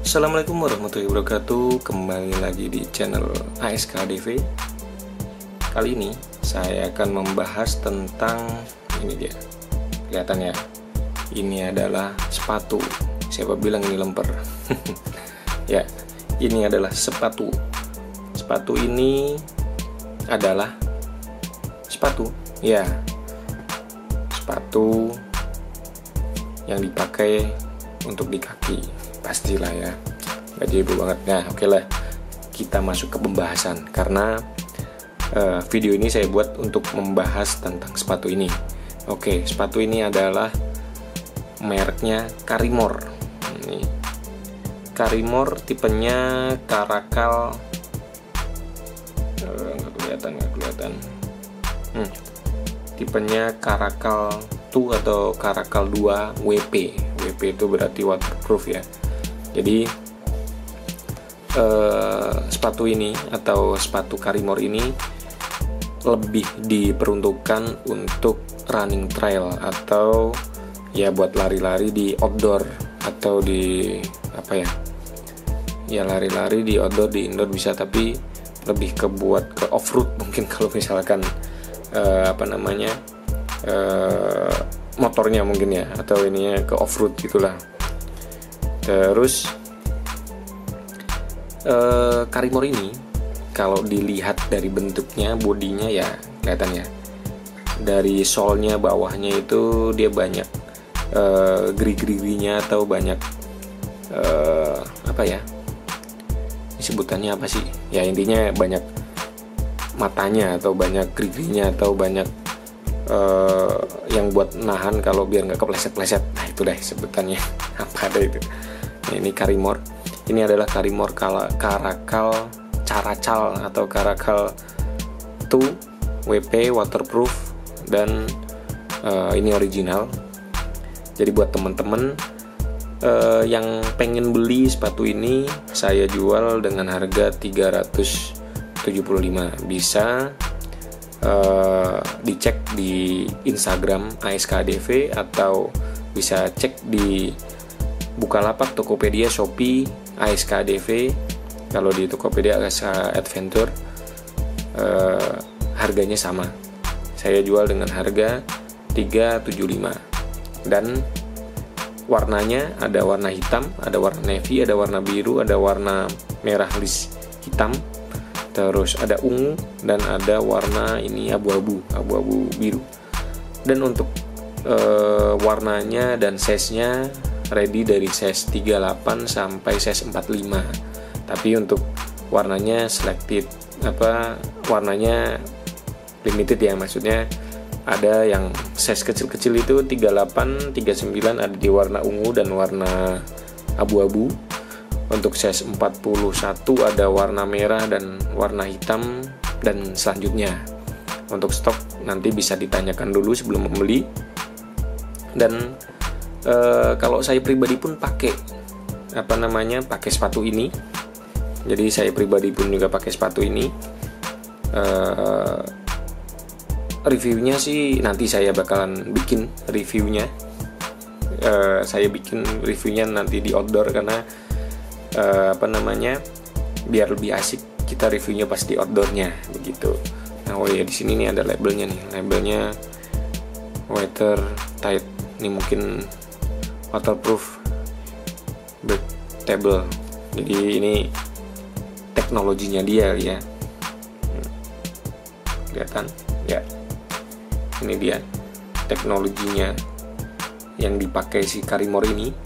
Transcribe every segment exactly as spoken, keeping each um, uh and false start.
Assalamualaikum warahmatullahi wabarakatuh. Kembali lagi di channel A S K D V. Kali ini saya akan membahas tentang ini dia. Kelihatan ya, ini adalah sepatu. Siapa bilang ini lemper? Ya, ini adalah sepatu. Sepatu ini adalah sepatu. Ya, sepatu yang dipakai untuk di kaki. Pastilah ya, gak jebo banget. Nah oke okay lah, kita masuk ke pembahasan. Karena uh, video ini saya buat untuk membahas tentang sepatu ini. Oke okay, sepatu ini adalah mereknya Karimor. Ini Karimor, tipenya Karakal. uh, Gak kelihatan, gak kelihatan. hmm. Tipenya Karakal dua atau Karakal dua W P. W P itu berarti waterproof ya. Jadi eh, sepatu ini atau sepatu Karimor ini lebih diperuntukkan untuk running trail atau ya buat lari-lari di outdoor atau di apa ya? Ya lari-lari di outdoor, di indoor bisa, tapi lebih ke buat ke off-road mungkin kalau misalkan eh, apa namanya? Eh, motornya mungkin ya, atau ininya ke off-road gitulah. Terus eh, Karimor ini kalau dilihat dari bentuknya, bodinya ya kelihatan ya. Dari solnya, bawahnya itu dia banyak eh, geri-gerinya atau banyak eh, apa ya? Ini sebutannya apa sih? Ya intinya banyak matanya atau banyak geri-gerinya atau banyak uh, yang buat nahan kalau biar nggak kepleset-pleset. Nah itu deh sebutannya. Apa ada itu? Nah, ini Karimor. Ini adalah Karimor Karakal Caracal atau Karakal dua W P, waterproof, dan uh, ini original. Jadi buat teman-teman uh, yang pengen beli sepatu ini, saya jual dengan harga tiga ratus tujuh puluh lima. Bisa uh, dicek di Instagram A S K D V atau bisa cek di Bukalapak, Tokopedia, Shopee, A S K D V. Kalau di Tokopedia A S K Adventure uh, harganya sama. Saya jual dengan harga tiga ratus tujuh puluh lima. Dan warnanya ada warna hitam, ada warna navy, ada warna biru, ada warna merah list hitam, terus ada ungu, dan ada warna ini abu-abu, abu-abu biru. Dan untuk e, warnanya dan size-nya ready dari size tiga puluh delapan sampai size empat puluh lima. Tapi untuk warnanya selected, apa warnanya limited ya, maksudnya ada yang size kecil-kecil itu tiga puluh delapan, tiga puluh sembilan ada di warna ungu dan warna abu-abu. Untuk size empat puluh satu ada warna merah dan warna hitam, dan selanjutnya. Untuk stok nanti bisa ditanyakan dulu sebelum membeli. Dan e, kalau saya pribadi pun pakai apa namanya pakai sepatu ini. Jadi saya pribadi pun juga pakai sepatu ini. E, reviewnya sih nanti saya bakalan bikin reviewnya. E, saya bikin reviewnya nanti di outdoor karena Uh, apa namanya biar lebih asik kita reviewnya pas di outdoornya begitu. Nah oh ya di sini nih ada labelnya nih, labelnya watertight. Ini mungkin waterproof, breathable. Jadi ini teknologinya dia ya. Kelihatan ya. Ini dia teknologinya yang dipakai si Karimor ini.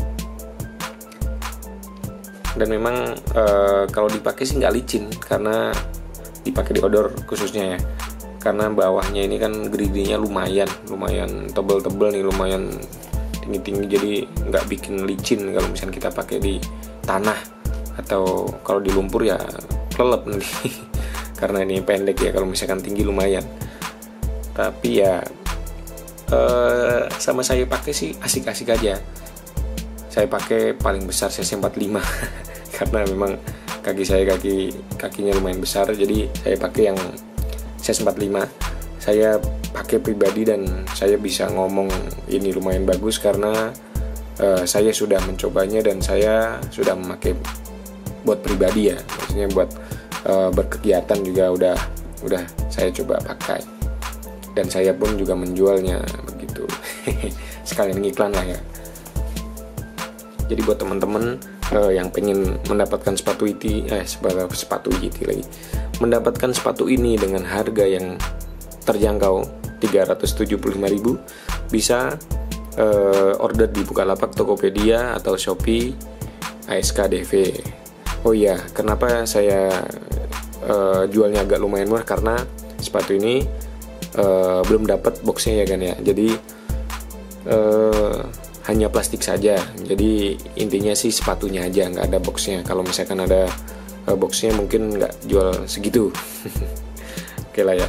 Dan memang e, kalau dipakai sih nggak licin karena dipakai di outdoor khususnya ya, karena bawahnya ini kan geridinya lumayan lumayan tebel-tebel nih, lumayan tinggi-tinggi, jadi nggak bikin licin kalau misalnya kita pakai di tanah atau kalau di lumpur ya kelelep nanti karena ini pendek ya, kalau misalkan tinggi lumayan. Tapi ya e, sama saya pakai sih asik-asik aja. Saya pakai paling besar size empat puluh lima karena memang kaki saya kaki kakinya lumayan besar, jadi saya pakai yang size empat puluh lima. Saya pakai pribadi dan saya bisa ngomong ini lumayan bagus karena uh, saya sudah mencobanya dan saya sudah memakai buat pribadi ya, maksudnya buat uh, berkegiatan juga udah udah saya coba pakai dan saya pun juga menjualnya begitu. Sekalian ngiklan lah ya. Jadi buat teman-teman uh, yang pengen mendapatkan sepatu I T eh sepatu sepatu I T lagi, mendapatkan sepatu ini dengan harga yang terjangkau tiga ratus tujuh puluh lima ribu, bisa uh, order di Bukalapak, Tokopedia atau Shopee A S K D V. Oh iya, kenapa saya uh, jualnya agak lumayan murah, karena sepatu ini uh, belum dapat boxnya ya kan ya. Jadi uh, hanya plastik saja. Jadi intinya sih sepatunya aja, nggak ada boxnya. Kalau misalkan ada uh, boxnya mungkin nggak jual segitu. Oke lah ya.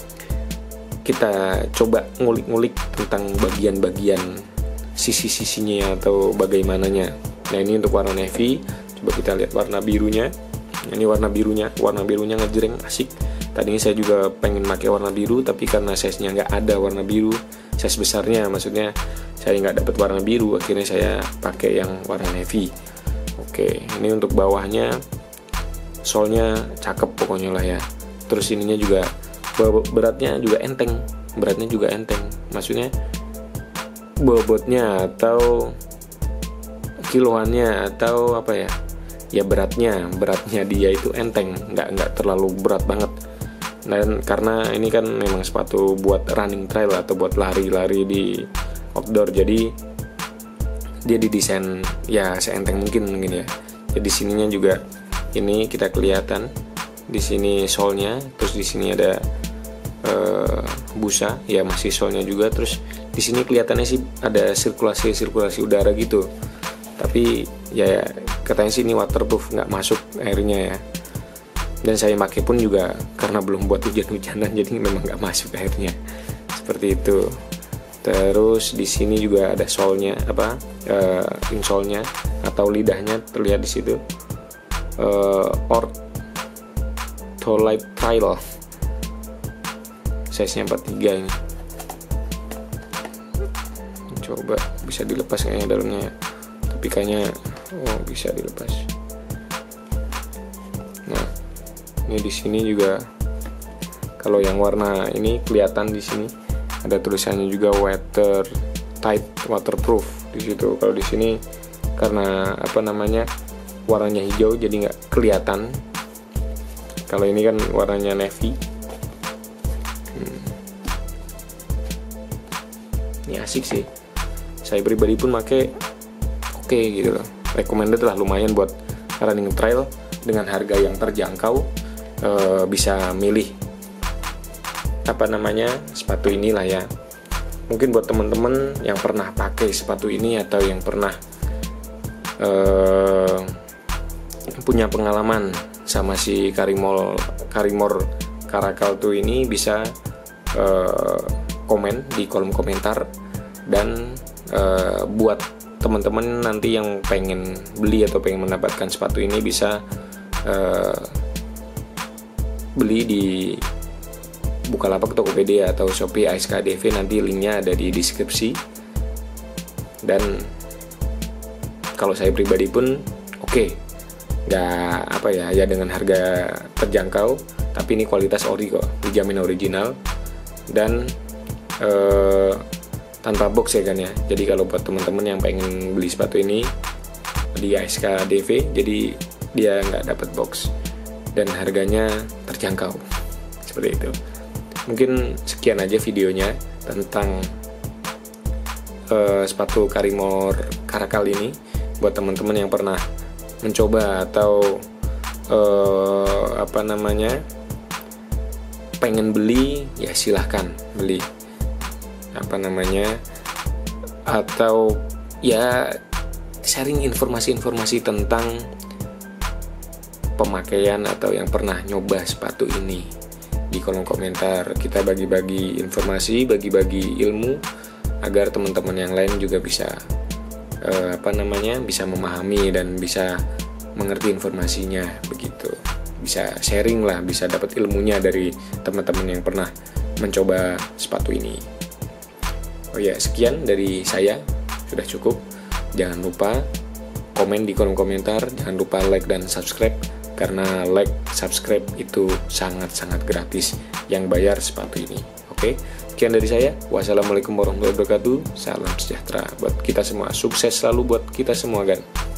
Kita coba ngulik-ngulik tentang bagian-bagian sisi-sisinya atau bagaimananya. Nah ini untuk warna navy. Coba kita lihat warna birunya. Ini warna birunya, warna birunya ngejreng, asik. Tadinya saya juga pengen pakai warna biru, tapi karena size-nya nggak ada warna biru, size besarnya, maksudnya saya nggak dapat warna biru, akhirnya saya pakai yang warna navy. Oke, ini untuk bawahnya, solnya cakep pokoknya lah ya. Terus ininya juga beratnya juga enteng, beratnya juga enteng, maksudnya bobotnya atau kiloannya atau apa ya, ya beratnya beratnya dia itu enteng, nggak nggak terlalu berat banget. Dan karena ini kan memang sepatu buat running trail atau buat lari-lari di outdoor, jadi dia didesain ya seenteng mungkin mungkin ya. Jadi sininya juga ini kita kelihatan di sini solnya, terus di sini ada uh, busa ya, masih solnya juga. Terus di sini kelihatannya sih ada sirkulasi sirkulasi udara gitu, tapi ya katanya sih ini waterproof, nggak masuk airnya ya. Dan saya pakai pun juga karena belum buat hujan-hujanan, jadi memang nggak masuk airnya, seperti itu. Terus di sini juga ada solnya, apa uh, insolnya atau lidahnya terlihat di situ, uh, Ortholite Trail, size-nya empat puluh tiga ini. Coba bisa dilepas kayaknya dalamnya, tapi kayaknya oh bisa dilepas. Nah, ini di sini juga kalau yang warna ini kelihatan di sini ada tulisannya juga water tight, waterproof di situ. Kalau di sini karena apa namanya warnanya hijau jadi nggak kelihatan. Kalau ini kan warnanya navy. Hmm. Ini asik sih. Saya pribadi pun pakai oke okay, gitu loh. Recommended lah, lumayan buat running trail dengan harga yang terjangkau. E, bisa milih apa namanya sepatu inilah ya. Mungkin buat teman-teman yang pernah pakai sepatu ini atau yang pernah e, punya pengalaman sama si Karimol Karimor Karakal tuh ini, bisa e, komen di kolom komentar. Dan e, buat teman-teman nanti yang pengen beli atau pengen mendapatkan sepatu ini bisa uh, beli di Bukalapak, Tokopedia atau Shopee A S K D V. Nanti linknya ada di deskripsi. Dan kalau saya pribadi pun oke, okay, nggak apa ya ya dengan harga terjangkau, tapi ini kualitas ori kok, dijamin original dan uh, tanpa box ya kan ya. Jadi kalau buat teman-teman yang pengen beli sepatu ini di A S K D V, jadi dia nggak dapat box dan harganya terjangkau, seperti itu. Mungkin sekian aja videonya tentang uh, sepatu Karimor Karakal ini. Buat teman-teman yang pernah mencoba atau uh, apa namanya pengen beli, ya silahkan beli, apa namanya, atau ya sharing informasi-informasi tentang pemakaian atau yang pernah nyoba sepatu ini di kolom komentar. Kita bagi-bagi informasi, bagi-bagi ilmu agar teman-teman yang lain juga bisa eh, apa namanya bisa memahami dan bisa mengerti informasinya, begitu. Bisa sharing lah, bisa dapat ilmunya dari teman-teman yang pernah mencoba sepatu ini. Oh ya, sekian dari saya, sudah cukup. Jangan lupa komen di kolom komentar, jangan lupa like dan subscribe, karena like, subscribe itu sangat-sangat gratis, yang bayar sepatu ini. Oke, sekian dari saya. Wassalamualaikum warahmatullahi wabarakatuh. Salam sejahtera buat kita semua, sukses selalu buat kita semua kan.